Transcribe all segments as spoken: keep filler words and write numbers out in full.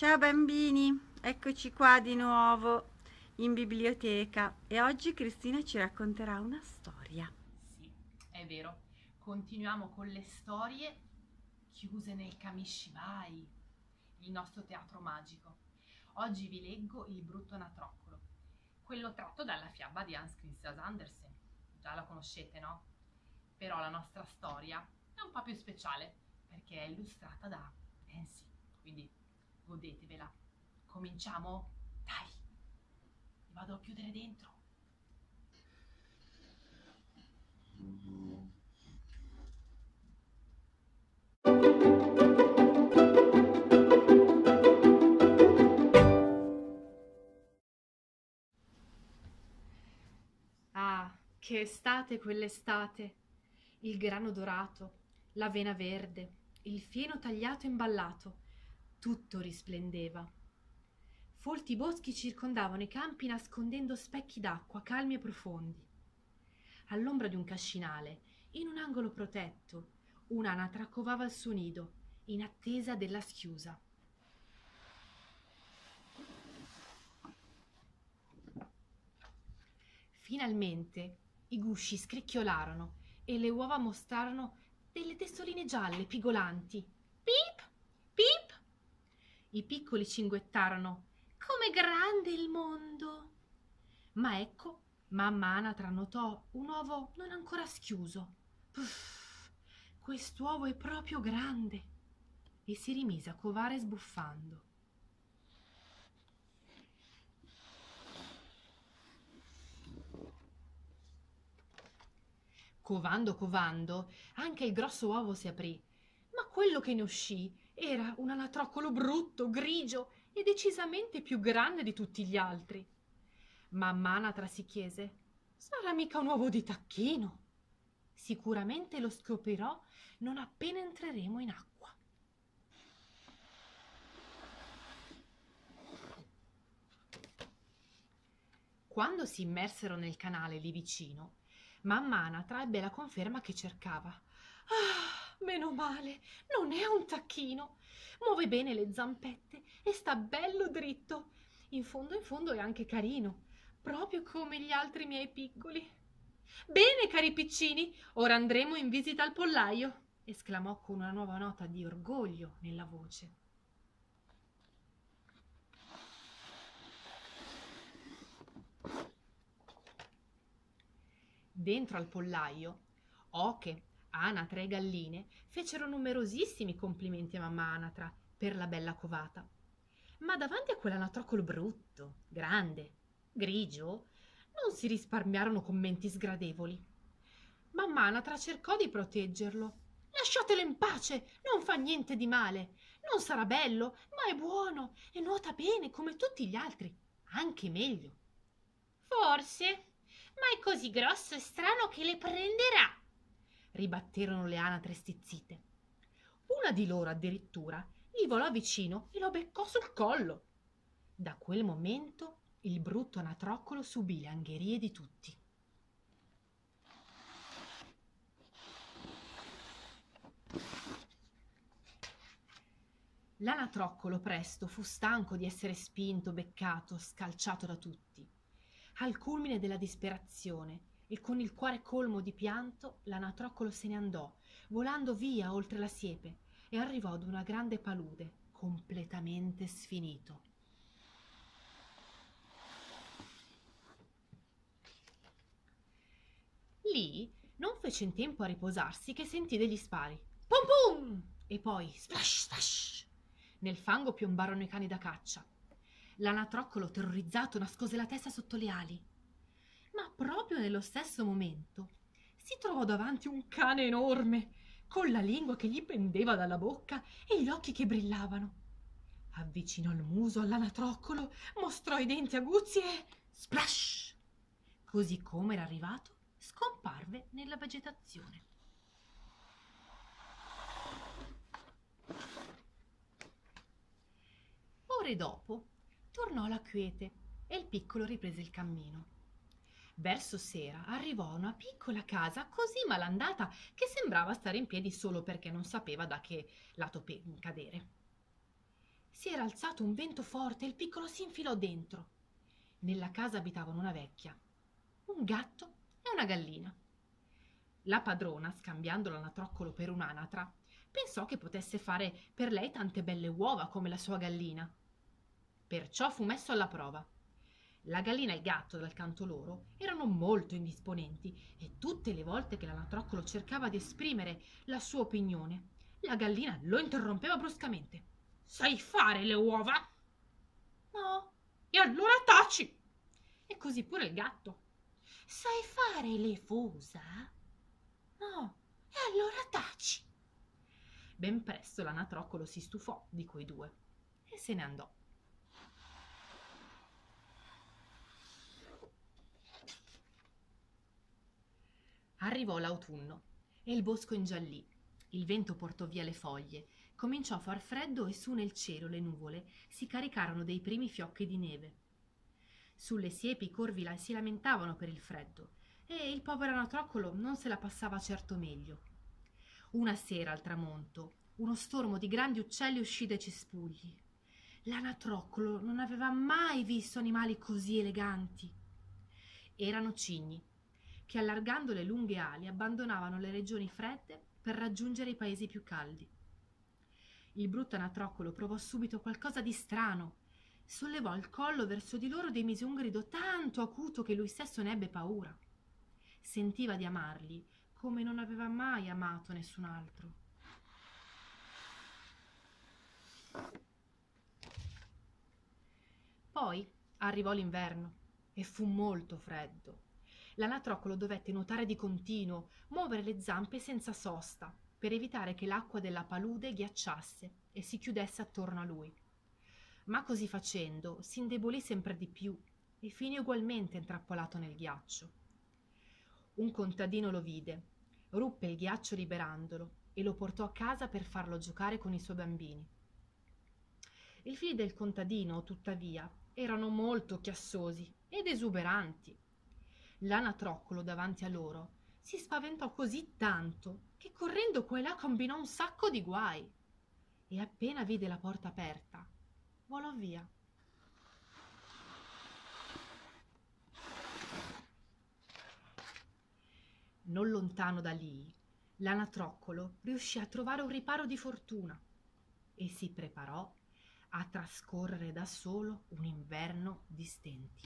Ciao bambini, eccoci qua di nuovo in biblioteca e oggi Cristina ci racconterà una storia. Sì, è vero. Continuiamo con le storie chiuse nel Kamishibai, il nostro teatro magico. Oggi vi leggo Il brutto anatroccolo, quello tratto dalla fiaba di Hans Christian Andersen. Già la conoscete, no? Però la nostra storia è un po' più speciale perché è illustrata da Nancy, quindi godetevela. Cominciamo? Dai, mi vado a chiudere dentro. Ah, che estate quell'estate! Il grano dorato, l'avena verde, il fieno tagliato e imballato, tutto risplendeva. Folti boschi circondavano i campi nascondendo specchi d'acqua calmi e profondi. All'ombra di un cascinale, in un angolo protetto, un'anatra covava il suo nido, in attesa della schiusa. Finalmente i gusci scricchiolarono e le uova mostrarono delle testoline gialle pigolanti. Pip, pip! I piccoli cinguettarono. Com'è grande il mondo! Ma ecco, mamma anatra notò un uovo non ancora schiuso. Puff, quest'uovo è proprio grande! E si rimise a covare sbuffando. Covando, covando, anche il grosso uovo si aprì, ma quello che ne uscì era un anatroccolo brutto, grigio e decisamente più grande di tutti gli altri. Mamma anatra si chiese: sarà mica un uovo di tacchino? Sicuramente lo scoprirò non appena entreremo in acqua. Quando si immersero nel canale lì vicino, mamma anatra ebbe la conferma che cercava. Ah, meno male, non è un tacchino. Muove bene le zampette e sta bello dritto. In fondo in fondo è anche carino, proprio come gli altri miei piccoli. Bene, cari piccini, ora andremo in visita al pollaio, esclamò con una nuova nota di orgoglio nella voce. Dentro al pollaio, oche, anatre e galline fecero numerosissimi complimenti a mamma anatra per la bella covata. Ma davanti a quell'anatroccolo brutto, grande, grigio, non si risparmiarono commenti sgradevoli. Mamma anatra cercò di proteggerlo. Lasciatelo in pace, non fa niente di male. Non sarà bello, ma è buono e nuota bene come tutti gli altri, anche meglio. Forse, ma è così grosso e strano che le prenderà, ribatterono le anatre stizzite. Una di loro addirittura gli volò vicino e lo beccò sul collo. Da quel momento il brutto anatroccolo subì le angherie di tutti. L'anatroccolo presto fu stanco di essere spinto, beccato, scalciato da tutti. Al culmine della disperazione e con il cuore colmo di pianto, l'anatroccolo se ne andò, volando via oltre la siepe, e arrivò ad una grande palude, completamente sfinito. Lì non fece in tempo a riposarsi che sentì degli spari. Pum pum! E poi splash splash! Nel fango piombarono i cani da caccia. L'anatroccolo, terrorizzato, nascose la testa sotto le ali. Ma proprio nello stesso momento si trovò davanti un cane enorme, con la lingua che gli pendeva dalla bocca e gli occhi che brillavano. Avvicinò il muso all'anatroccolo, mostrò i denti aguzzi e splash! Così come era arrivato, scomparve nella vegetazione. Ore dopo tornò la quiete e il piccolo riprese il cammino. Verso sera arrivò a una piccola casa così malandata che sembrava stare in piedi solo perché non sapeva da che lato pe- cadere. Si era alzato un vento forte e il piccolo si infilò dentro. Nella casa abitavano una vecchia, un gatto e una gallina. La padrona, scambiando l'anatroccolo per un'anatra, pensò che potesse fare per lei tante belle uova come la sua gallina. Perciò fu messo alla prova. La gallina e il gatto, dal canto loro, erano molto indisponenti e tutte le volte che l'anatroccolo cercava di esprimere la sua opinione, la gallina lo interrompeva bruscamente. «Sai fare le uova?» «No». «E allora taci!» E così pure il gatto. «Sai fare le fusa?» «No». «E allora taci!» Ben presto l'anatroccolo si stufò di quei due e se ne andò. Arrivò l'autunno e il bosco ingiallì. Il vento portò via le foglie, cominciò a far freddo e su nel cielo le nuvole si caricarono dei primi fiocchi di neve. Sulle siepi i corvi si lamentavano per il freddo e il povero anatroccolo non se la passava certo meglio. Una sera al tramonto uno stormo di grandi uccelli uscì dai cespugli. L'anatroccolo non aveva mai visto animali così eleganti. Erano cigni che, allargando le lunghe ali, abbandonavano le regioni fredde per raggiungere i paesi più caldi. Il brutto anatroccolo provò subito qualcosa di strano. Sollevò il collo verso di loro ed emise un grido tanto acuto che lui stesso ne ebbe paura. Sentiva di amarli come non aveva mai amato nessun altro. Poi arrivò l'inverno e fu molto freddo. L'anatroccolo dovette nuotare di continuo, muovere le zampe senza sosta, per evitare che l'acqua della palude ghiacciasse e si chiudesse attorno a lui. Ma così facendo si indebolì sempre di più e finì ugualmente intrappolato nel ghiaccio. Un contadino lo vide, ruppe il ghiaccio liberandolo e lo portò a casa per farlo giocare con i suoi bambini. I figli del contadino, tuttavia, erano molto chiassosi ed esuberanti. L'anatroccolo davanti a loro si spaventò così tanto che correndo qua e là combinò un sacco di guai e appena vide la porta aperta volò via. Non lontano da lì l'anatroccolo riuscì a trovare un riparo di fortuna e si preparò a trascorrere da solo un inverno di stenti.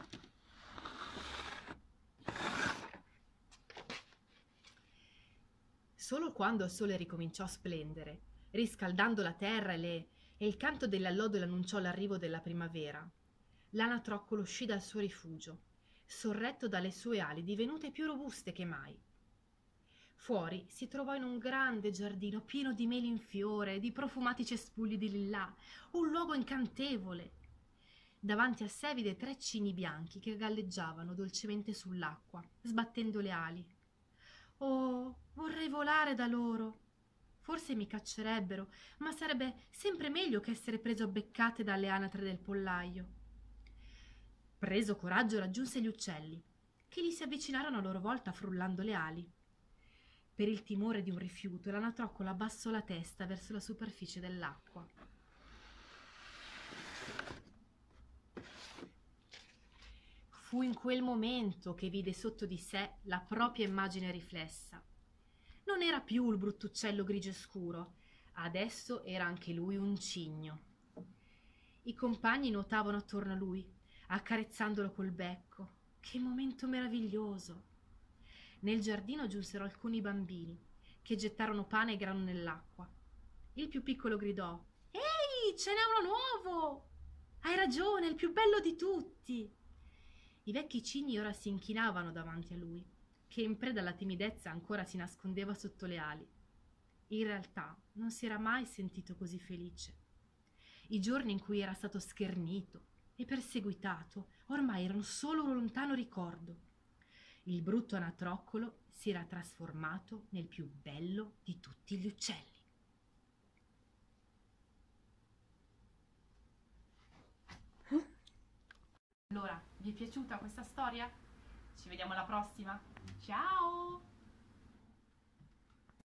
Solo quando il sole ricominciò a splendere, riscaldando la terra e, le, e il canto delle allodole annunciò l'arrivo della primavera, l'anatroccolo uscì dal suo rifugio, sorretto dalle sue ali divenute più robuste che mai. Fuori si trovò in un grande giardino pieno di meli in fiore, di profumati cespugli di lillà, un luogo incantevole. Davanti a sé vide tre cigni bianchi che galleggiavano dolcemente sull'acqua, sbattendo le ali. «Oh, vorrei volare da loro! Forse mi caccerebbero, ma sarebbe sempre meglio che essere preso a beccate dalle anatre del pollaio». Preso coraggio raggiunse gli uccelli, che gli si avvicinarono a loro volta frullando le ali. Per il timore di un rifiuto, l'anatroccolo abbassò la testa verso la superficie dell'acqua. Fu in quel momento che vide sotto di sé la propria immagine riflessa. Non era più il bruttuccello grigio scuro, adesso era anche lui un cigno. I compagni nuotavano attorno a lui, accarezzandolo col becco. Che momento meraviglioso! Nel giardino giunsero alcuni bambini, che gettarono pane e grano nell'acqua. Il più piccolo gridò: «Ehi, ce n'è uno nuovo! Hai ragione, è il più bello di tutti!» I vecchi cigni ora si inchinavano davanti a lui, che in preda alla timidezza ancora si nascondeva sotto le ali. In realtà non si era mai sentito così felice. I giorni in cui era stato schernito e perseguitato ormai erano solo un lontano ricordo. Il brutto anatroccolo si era trasformato nel più bello di tutti gli uccelli. Allora, vi è piaciuta questa storia? Ci vediamo alla prossima. Ciao!